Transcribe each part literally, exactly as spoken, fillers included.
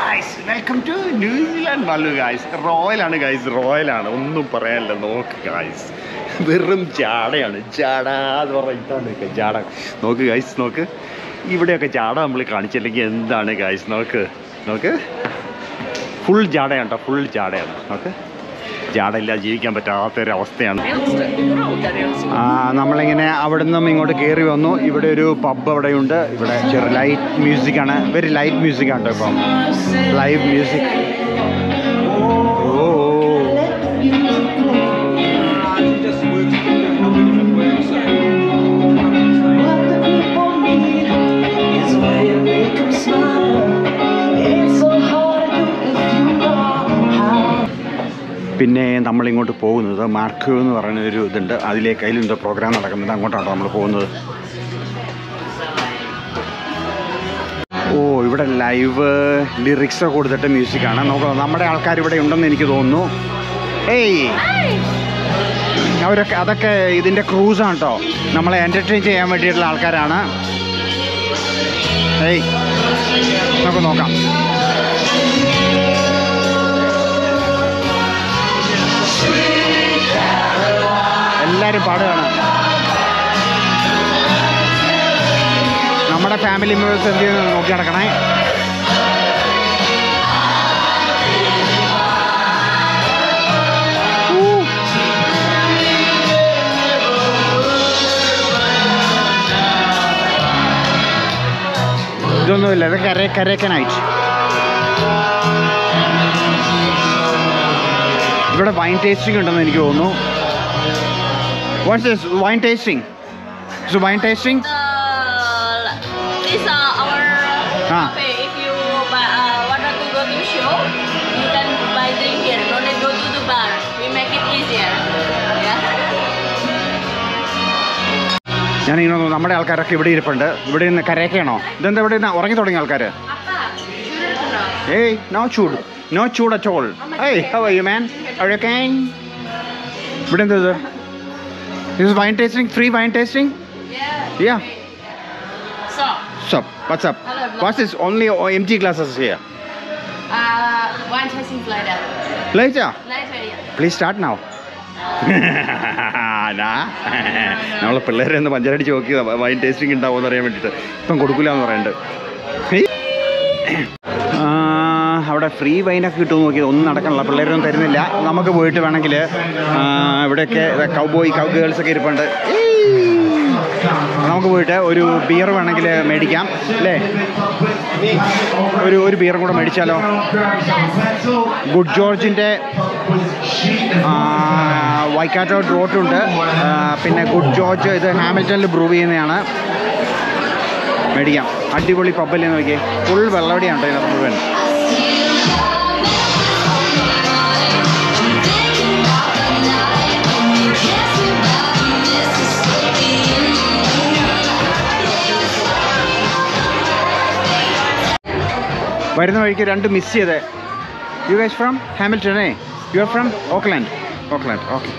guys, welcome to New Zealand Malu guys. Royal ആണ് guys, royal ആണ്, ഒന്നും പറയാനില്ല. നോക്ക് guys, വെറും ജാടയാണ്. ജാട എന്ന് പറഞ്ഞാൽ ഇതാണ് ജാട. നോക്ക് guys, നോക്ക് ഇവിടെയൊക്കെ ജാട നമ്മൾ കാണിച്ചില്ലെങ്കിൽ എന്താണ് guys. നോക്ക് നോക്ക് ഫുൾ ജാടയാണ് കേട്ടോ, ഫുൾ ജാടയാണ്. നോക്ക് ജാടയില്ല ജീവിക്കാൻ പറ്റാത്തൊരവസ്ഥയാണ്. നമ്മളിങ്ങനെ അവിടെ നിന്നും ഇങ്ങോട്ട് കയറി വന്നു. ഇവിടെ ഒരു പബ് അവിടെയുണ്ട്. ഇവിടെ ചെറിയ ലൈറ്റ് മ്യൂസിക്കാണ്, വെരി ലൈറ്റ് മ്യൂസിക്കാണ് കേട്ടോ ഇപ്പം, ലൈവ് മ്യൂസിക്. ഓ പിന്നെ നമ്മളിങ്ങോട്ട് പോകുന്നത് മാർക്കോ എന്ന് പറയുന്നൊരു ഇതുണ്ട്, അതിലേക്ക് അതിലെന്തോ പ്രോഗ്രാം നടക്കുന്നുണ്ട്, അങ്ങോട്ടാണ് നമ്മൾ പോകുന്നത്. ഓ ഇവിടെ ലൈവ് ലിറിക്സ് കൊടുത്തിട്ട് മ്യൂസിക്കാണ്. നോക്കാം നമ്മുടെ ആൾക്കാർ ഇവിടെ ഉണ്ടെന്ന് എനിക്ക് തോന്നുന്നു. ഏയ് അവരൊക്കെ അതൊക്കെ ഇതിൻ്റെ ക്രൂസാണ് കേട്ടോ, നമ്മളെ എൻ്റർടൈൻ ചെയ്യാൻ വേണ്ടിയിട്ടുള്ള ആൾക്കാരാണ്. ഏയ് നമുക്ക് നോക്കാം. എല്ലാവരും പാടുകയാണ്. നമ്മുടെ ഫാമിലി മെമ്പേഴ്സ് എന്ത് ചെയ്യുന്നു നോക്കി നടക്കണേ. ഇതൊന്നുമില്ല, ഇത് കര കരക്കനായിട്ട്. ഇവിടെ വൈൻ ടേസ്റ്റിംഗ് ഉണ്ടെന്ന് എനിക്ക് തോന്നുന്നു. What's this wine tasting? So wine tasting? Uh, these are our ah. cafe. If you buy, uh, want to go to show, you can buy drink here. No need go to the bar. We make it easier. Yeah. ഞാനിങ്ങനെ നമ്മുടെ ആൾക്കാരൊക്കെ ഇവിടെ ഇരിപ്പുണ്ട്. ഇവിടെ നിന്ന് കരയൊക്കെയാണോ? ഇതെന്താ ഇവിടെ നിന്ന് ഉറങ്ങി തുടങ്ങിയ ആൾക്കാർ? ഏയ് നോ ചൂട്, നോ ചൂട് അറ്റ് ഓൾ. ഏയ് how are you man? Are you okay? ഇവിടെ എന്താ ഇത്? This is wine tasting, free wine tasting? Yeah. Yeah. So. So, what's up? Hello, what's this? Only empty glasses here. Uh, wine tasting later. Later? Later, yeah. Please start now. നമ്മളെ പിള്ളേരെ ഒന്ന് പഞ്ചാരടിച്ച് നോക്കിയതാ wine tasting ഉണ്ടാവുമെന്ന് അറിയാൻ വേണ്ടിയിട്ട്. ഇപ്പം കൊടുക്കില്ല എന്ന് പറയുന്നുണ്ട്. അവിടെ ഫ്രീ വൈനൊക്കെ കിട്ടുമെന്ന് നോക്കിയത് ഒന്നും നടക്കണില്ല, പിള്ളേരൊന്നും തരുന്നില്ല. നമുക്ക് പോയിട്ട് വേണമെങ്കിൽ ഇവിടെയൊക്കെ കൗബോയ് കൗ ഗേൾസൊക്കെ ഇരിപ്പുണ്ട്. നമുക്ക് പോയിട്ട് ഒരു ബിയർ വേണമെങ്കിൽ മേടിക്കാം അല്ലേ? ഒരു ഒരു ബിയറും കൂടെ മേടിച്ചാലോ? ഗുഡ് ജോർജിൻ്റെ വൈക്കാറ്റോ ഡ്രോട്ടുണ്ട്, പിന്നെ ഗുഡ് ജോർജ് ഇത് ഹാമിൽട്ടണിൽ ബ്രൂ ചെയ്യുന്നതാണ്. മേടിക്കാം. അടിപൊളി പബ്ബല്ലേ നോക്കിയേ, ഫുൾ വെള്ളവടിയാണ് കേട്ടോ ഇതിനകത്ത് മുഴുവൻ. വരുന്ന വഴിക്ക് രണ്ട് മിസ് ചെയ്തേ. You guys from Hamilton? ഏ you are from Auckland? Auckland, okay.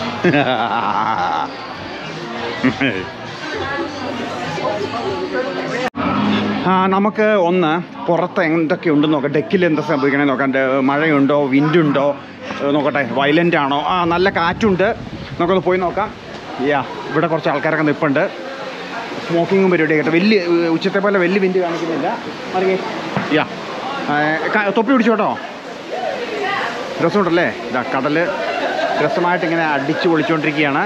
ആ നമുക്ക് ഒന്ന് പുറത്ത് എന്തൊക്കെ ഉണ്ടെന്ന് നോക്കാം, ഡെക്കിൽ എന്താ സംഭവിക്കണേ നോക്കാം. മഴയുണ്ടോ, വിൻഡുണ്ടോ നോക്കട്ടെ, വയലൻ്റ് ആണോ? ആ നല്ല കാറ്റുണ്ട്, നമുക്കൊന്ന് പോയി നോക്കാം. യാ ഇവിടെ കുറച്ച് ആൾക്കാരൊക്കെ നിൽപ്പുണ്ട്. സ്മോക്കിങ്ങും പരിപാടി കേട്ടോ. വലിയ ഉച്ചത്തെ പോലെ വലിയ വിൻഡ് കാണിക്കുന്നില്ല. അറിയേ യാ തൊപ്പി പിടിച്ചു കേട്ടോ, രസമുണ്ടല്ലേ? ഇതാ കടൽ രസമായിട്ട് ഇങ്ങനെ അടിച്ച് പൊളിച്ചുകൊണ്ടിരിക്കുകയാണ്.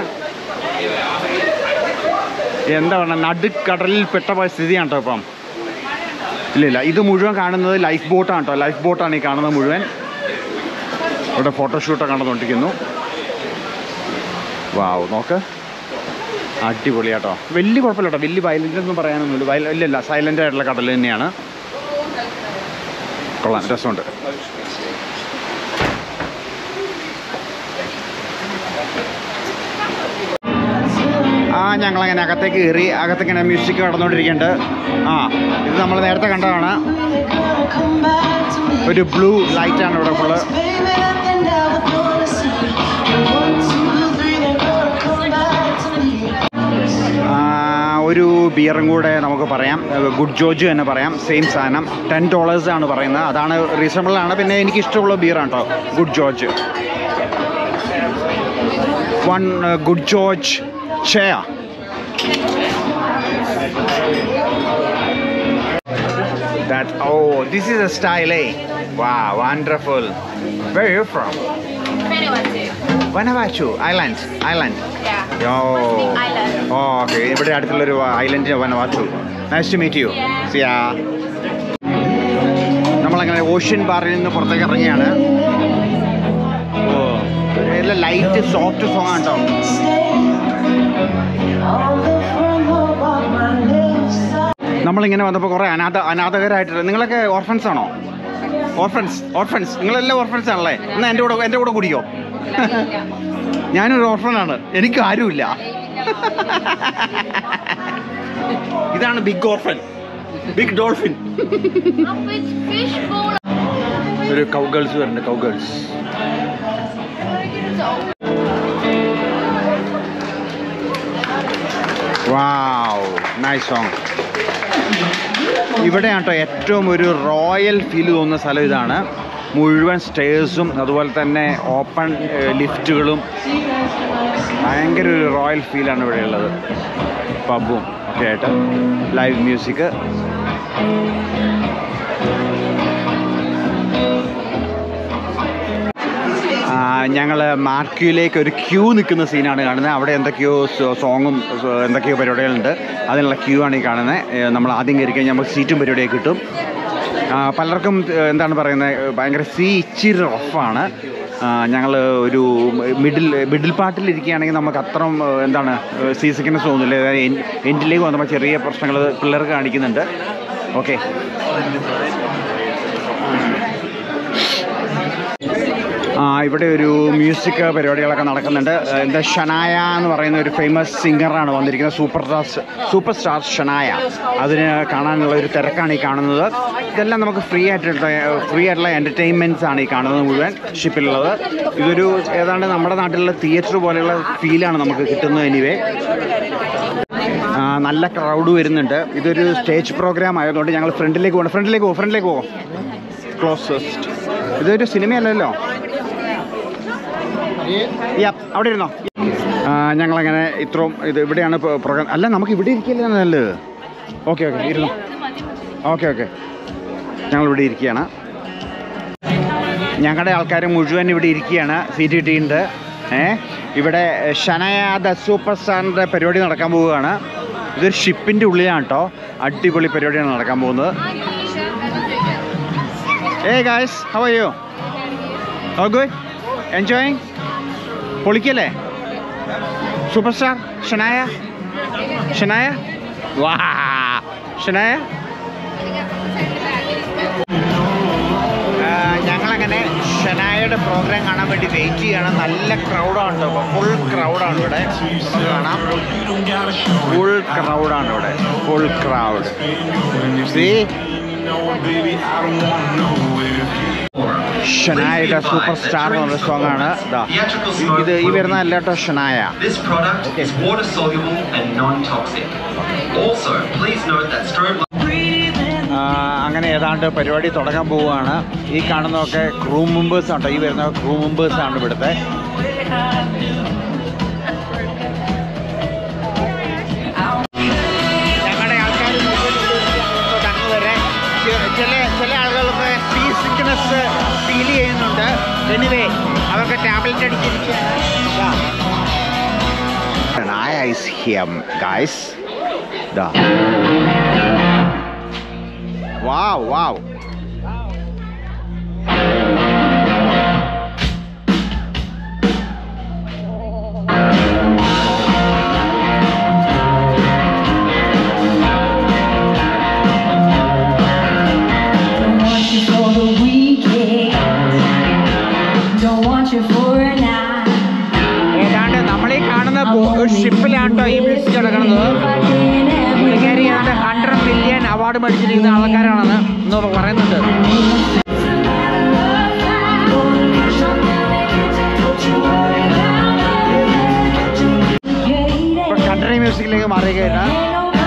എന്താ പറയുക, നടുക്കടലിൽ പെട്ട സ്ഥിതിയാണ് കേട്ടോ ഇപ്പം. ഇല്ലില്ല, ഇത് മുഴുവൻ കാണുന്നത് ലൈഫ് ബോട്ടാണ് കേട്ടോ, ലൈഫ് ബോട്ടാണ് ഈ കാണുന്നത് മുഴുവൻ. ഇവിടെ ഫോട്ടോഷൂട്ടൊക്കെ നടന്നുകൊണ്ടിരിക്കുന്നു. വാവ് നോക്ക്, അടിപൊളിയാട്ടോ. വലിയ കുഴപ്പമില്ല കേട്ടോ, വലിയ വയലൻ്റ് ഒന്നും പറയാനൊന്നുമില്ല. വയല ഇല്ലല്ല, സൈലൻ്റ് ആയിട്ടുള്ള കടൽ തന്നെയാണ്. കൊള്ളാം, രസമുണ്ട്. ആ ഞങ്ങളങ്ങനെ അകത്തേക്ക് കയറി. അകത്തേക്കിങ്ങനെ മ്യൂസിക് നടന്നുകൊണ്ടിരിക്കുന്നുണ്ട്. ആ ഇത് നമ്മൾ നേരത്തെ കണ്ടതാണ്. ഒരു ബ്ലൂ ലൈറ്റാണ് ഇവിടെ ഫുള്ള്. ഒരു ബിയറും കൂടെ നമുക്ക് പറയാം, ഗുഡ് ജോർജ് തന്നെ പറയാം. സെയിം സാധനം ടെൻ ഡോളേഴ്സ് ആണ് പറയുന്നത്. അതാണ് റീസണബിൾ ആണ്. പിന്നെ എനിക്ക് ഇഷ്ടമുള്ള ബിയറാണ് കേട്ടോ good George. One good George ഷെയ. That oh, this is a style, eh? Wow, wonderful. Where are you from? Vanuatu. Vanuatu Island. Island. Yeah. Oh. Pacific Island. Oh, okay. ഇവിടെ അടുത്തുള്ളൊരു island Vanuatu. Nice to meet you. Yeah. Yeah. നമ്മളങ്ങനെ ocean ബാറിൽ നിന്ന് പുറത്തേക്ക് ഇറങ്ങിയാണ്. ഓ, എല്ലാം light soft song ആണ് കേട്ടോ. നമ്മളിങ്ങനെ വന്നപ്പോൾ കുറേ അനാഥ അനാഥകരായിട്ടുള്ള നിങ്ങളൊക്കെ ഓർഫൻസ് ആണോ? ഓർഫൻസ് ഓർഫൻസ് നിങ്ങളെല്ലാം ഓർഫൻസ് ആണല്ലേ? എന്നാൽ എൻ്റെ കൂടെ എൻ്റെ കൂടെ കുടിക്കോ? ഞാനൊരു ഓർഫനാണ്, എനിക്ക് ആരുമില്ല. ഇതാണ് ബിഗ് ഓർഫൻ, ബിഗ് ഡോൾഫിൻ. ഒരു കൗ ഗേൾസ് വരുന്നുണ്ട്, cowgirls. Wow, nice song. ഇവിടെയാണ് കേട്ടോ ഏറ്റവും ഒരു റോയൽ ഫീൽ തോന്നുന്ന സ്ഥലം. ഇതാണ് മുഴുവൻ സ്റ്റേഴ്സും അതുപോലെ തന്നെ ഓപ്പൺ ലിഫ്റ്റുകളും. ഭയങ്കര ഒരു റോയൽ ഫീലാണ് ഇവിടെ ഉള്ളത്. പബ്ബും ഒക്കെ ആയിട്ട് ലൈവ് മ്യൂസിക്. ഞങ്ങൾ മാർക്യൂലേക്ക് ഒരു ക്യൂ നിൽക്കുന്ന സീനാണ് കാണുന്നത്. അവിടെ എന്തൊക്കെയോ സോങ്ങും എന്തൊക്കെയോ പരിപാടികളുണ്ട്, അതിനുള്ള ക്യൂ ആണ് ഈ കാണുന്നത്. നമ്മൾ ആദ്യം കയറി കഴിഞ്ഞാൽ നമുക്ക് സീറ്റും പരിപാടിയൊക്കെ കിട്ടും. പലർക്കും എന്താണ് പറയുന്നത്, ഭയങ്കര സീ ഇച്ചിരി റഫാണ്. ഞങ്ങൾ ഒരു മിഡിൽ മിഡിൽ പാർട്ടിലിരിക്കുകയാണെങ്കിൽ നമുക്ക് അത്രയും എന്താണ് സീ സിക്നസ് തോന്നില്ല. എൻഡിലേക്ക് വന്നപ്പോൾ ചെറിയ പ്രശ്നങ്ങൾ പിള്ളേർക്ക് കാണിക്കുന്നുണ്ട്. ഓക്കെ, ഇവിടെ ഒരു മ്യൂസിക് പരിപാടികളൊക്കെ നടക്കുന്നുണ്ട്. എന്താ ഷനായ എന്ന് പറയുന്ന ഒരു ഫേമസ് സിംഗറാണ് വന്നിരിക്കുന്നത്, super star super star Shania. അതിന് കാണാനുള്ള ഒരു തിരക്കാണ് ഈ കാണുന്നത്. ഇതെല്ലാം നമുക്ക് ഫ്രീ ആയിട്ടുള്ള ഫ്രീ ആയിട്ടുള്ള എൻ്റർടൈൻമെൻറ്റ്സ് ആണ് ഈ കാണുന്നത് മുഴുവൻ ഷിപ്പിലുള്ളത്. ഇതൊരു ഏതാണ്ട് നമ്മുടെ നാട്ടിലുള്ള തിയേറ്റർ പോലെയുള്ള ഫീലാണ് നമുക്ക് കിട്ടുന്നത്. എനിവേ, നല്ല ക്രൗഡ് വരുന്നുണ്ട്. ഇതൊരു സ്റ്റേജ് പ്രോഗ്രാം ആയതുകൊണ്ട് ഞങ്ങൾ ഫ്രണ്ടിലേക്ക് പോകണം. ഫ്രണ്ടിലേക്ക് പോകും ഫ്രണ്ടിലേക്ക് പോകും ക്ലോസസ്റ്റ്. ഇതൊരു സിനിമയല്ലല്ലോ. അവിടെ ഇരുന്നോ. ഞങ്ങളങ്ങനെ ഇത്രയും ഇത് ഇവിടെയാണ് പ്രോഗ്രാം. അല്ല, നമുക്ക് ഇവിടെ ഇരിക്കില്ല നല്ലത്. ഓക്കെ ഓക്കെ ഇരുന്നോ. ഓക്കെ ഓക്കെ ഞങ്ങളിവിടെ ഇരിക്കുകയാണ്. ഞങ്ങളുടെ ആൾക്കാർ മുഴുവൻ ഇവിടെ ഇരിക്കുകയാണ്. സീറ്റ് കിട്ടിയിട്ടുണ്ട്. ഏഹ് ഇവിടെ ഷനായ ദ സൂപ്പർ സ്റ്റാറിൻ്റെ പരിപാടി നടക്കാൻ പോവുകയാണ്. ഇതൊരു ഷിപ്പിൻ്റെ ഉള്ളിലാണ് കേട്ടോ. അടിപൊളി പരിപാടിയാണ് നടക്കാൻ പോകുന്നത്. Hey guys, how are you? All good? Enjoying? പൊളിക്കല്ലേ? സൂപ്പർ സ്റ്റാർ ഷനായ ഷനായ വാ ഷനായ. ഞങ്ങളങ്ങനെ ഷനായയുടെ പ്രോഗ്രാം കാണാൻ വേണ്ടി വെയിറ്റ് ചെയ്യണം. നല്ല ക്രൗഡാണ് കേട്ടോ. ഫുൾ ക്രൗഡാണ് ഇവിടെ. നമുക്ക് കാണാം, ഫുൾ ക്രൗഡാണ് ഇവിടെ. Full crowd. സീ ഷനായയുടെ സൂപ്പർ സ്റ്റാർ എന്ന് പറഞ്ഞ സോങ് ആണ്. ഇത് ഈ വരുന്ന അല്ല കേട്ടോ ഷനായ. അങ്ങനെ ഏതാണ്ട് പരിപാടി തുടങ്ങാൻ പോവുകയാണ്. ഈ കാണുന്നതൊക്കെ ക്രൂ മെമ്പേഴ്സ് ആണ്. ഈ വരുന്ന ക്രൂ മെമ്പേഴ്സ് ആണ് ഇവിടുത്തെ. ഞങ്ങളുടെ ആൾക്കാർ വരെ ചില ചില ആളുകളൊക്കെ സീ സിക്നസ് ഫീൽ ചെയ്യുന്നുണ്ട്. എനിവേ, അവർക്ക് ടാബ്ലറ്റ് അടിച്ചിരിക്കുകയാണ്. Wow, wow. ഏതാണ്ട് നമ്മളീ കാണുന്ന ഷിപ്പിലാണ്ടോ ഈ മ്യൂസിക് നടക്കുന്നത്. പുള്ളിക്കാരി ഏതാണ്ട് ഹൺഡ്രഡ് മില്യൺ അവാർഡ് മേടിച്ചിരിക്കുന്ന ആൾക്കാരാണെന്ന് എന്ന് പറയുന്നുണ്ട്. ഇപ്പൊ കൺട്രി മ്യൂസിക്കിലേക്ക് മാറിക്കഴിഞ്ഞാൽ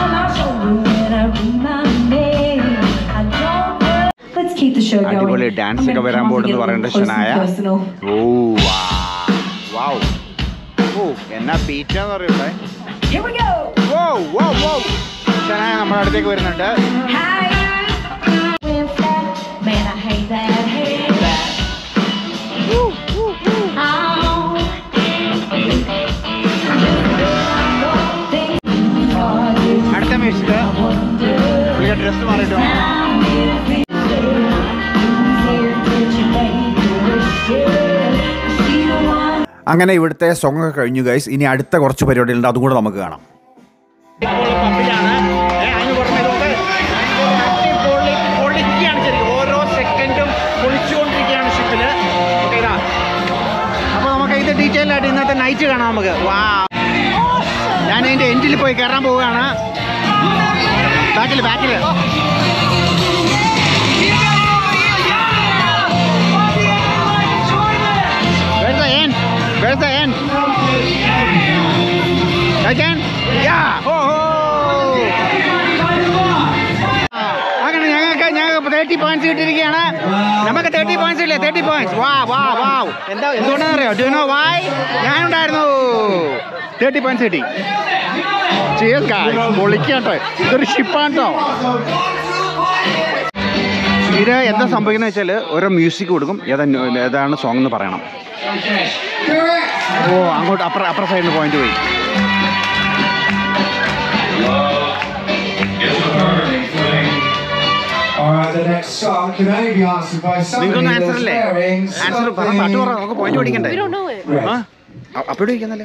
keep the show going. അടിപൊളി ഡാൻസ് ഒക്കെ വരാൻ പോകുന്നു പറയേണ്ട ഷനായ. ഓ വാവ്. ഓ എന്നാ ബീറ്റാന്ന് പറയൂടെ. Here we go. വോ വോ വോ. ഷനായ നമ്മുടെ അടുത്തേക്ക് വരുന്നുണ്ട്. Hi. Man, I hate that. Hate that. Woo, woo, woo. അടുത്ത മ്യൂസിക് പുള്ളിയുടെ ഡ്രസ് മാറിയിട്ട് അങ്ങനെ ഇവിടുത്തെ സോങ് ഒക്കെ കഴിഞ്ഞു ഗൈസ്. ഇനി അടുത്ത കുറച്ച് പരിപാടികളുണ്ട്, അതും കൂടെ നമുക്ക് കാണാം. ഓരോ സെക്കൻഡും പൊളിച്ചുകൊണ്ടിരിക്കുകയാണ് ഷിപ്പില്. അപ്പോൾ നമുക്ക് ഇത് ഡീറ്റെയിൽ ആയിട്ട് ഇന്നത്തെ നൈറ്റ് കാണാം നമുക്ക്. വാ, ഞാൻ അതിൻ്റെ എൻഡിൽ പോയി കയറാൻ പോവുകയാണ്. ബാക്കിൽ ബാക്കിൽ Where's the end? Where's the end? Again? Yeah! Oh! അങ്ങനെ ഞങ്ങൾക്ക് ഞങ്ങൾക്ക് തേർട്ടി പോയിന്റ്സ് കിട്ടിയിരിക്കുകയാണ്. നമുക്ക് തേർട്ടി പോയിന്റ്സ് ഇല്ലേ? Thirty points. വാ വാ വാ. എന്താ എന്തുകൊണ്ടാണെന്ന് അറിയോ? Do you know why? ഞാനുണ്ടായിരുന്നു. തേർട്ടി പോയിന്റ്സ് കിട്ടി. പൊളിക്കട്ടെ. ഇതൊരു ഷിപ്പാണ് കേട്ടോ. ഇത് എന്താ സംഭവിക്കുന്നത് വെച്ചാൽ ഓരോ മ്യൂസിക് കൊടുക്കും. ഏതാ ഏതാണ് സോങ് എന്ന് പറയണം. ഓ അങ്ങോട്ട് അപ്പുറ അപ്പുറ സൈഡിൽ പോയിന്റ് പോയി. നിങ്ങൾക്കൊന്നും ആൻസർ അല്ലേ? ആൻസർ പറ, പാട്ട് പറ, നമുക്ക് പോയിന്റ് പിടിക്കണ്ടേ? ആ അപ്പോഴും ഇരിക്കുന്നല്ലേ.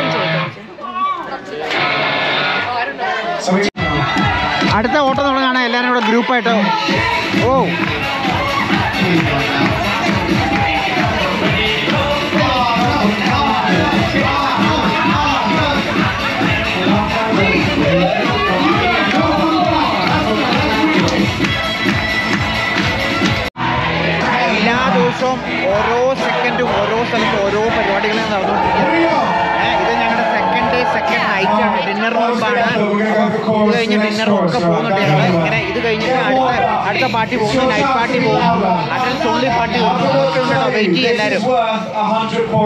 അടുത്ത ഓട്ടം തുടങ്ങാണ് എല്ലാവരും കൂടെ ഗ്രൂപ്പായിട്ട്. ഓ എല്ലാ ദിവസവും ഓരോ സെക്കൻഡും ഓരോ സ്ഥലത്തും ഓരോ പരിപാടികളും നടന്നുകൊണ്ടിരിക്കുകയാണ്. ഇത് ഞങ്ങളുടെ സെക്കൻഡ് ഡേ സെക്കൻഡ് നൈറ്റ് ആണ്. ഡിന്നർ മുമ്പാണ്. ഇത് കഴിഞ്ഞ് ഡിന്നറും ഒക്കെ പോകുന്നുണ്ട് ഞങ്ങൾ. ഇങ്ങനെ ഇത് കഴിഞ്ഞിട്ട് അടുത്ത അടുത്ത പാർട്ടി പോകുന്നു, നൈറ്റ് പാർട്ടി പോകും, അഡൽസ് ഓൺലി പാർട്ടി പോകും. വെയിറ്റ് ചെയ്യും എല്ലാവരും.